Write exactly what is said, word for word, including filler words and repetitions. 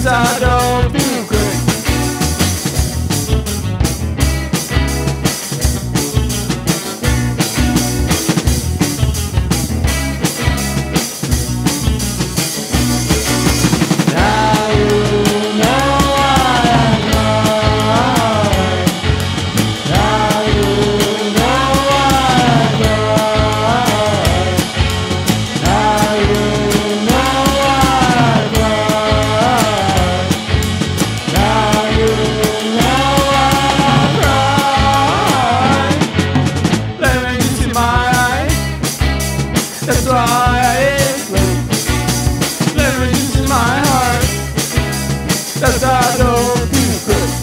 'cause I don't feel great. That's why I explain. Let me use my heart. That's why I don't feel good.